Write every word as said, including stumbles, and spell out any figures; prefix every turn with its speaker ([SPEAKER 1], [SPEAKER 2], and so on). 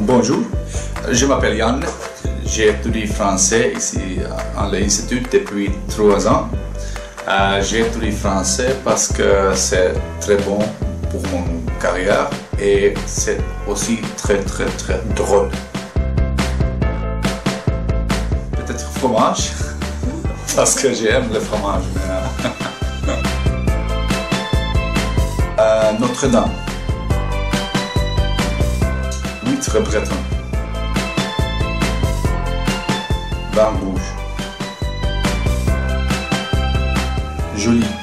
[SPEAKER 1] Bonjour, je m'appelle Yann, j'ai étudié français ici à l'Institut depuis trois ans. Euh, j'ai étudié français parce que c'est très bon pour mon carrière et c'est aussi très très très drôle. Peut-être fromage, parce que j'aime le fromage. euh, Notre-Dame. Huître breton. Vin rouge. Joli.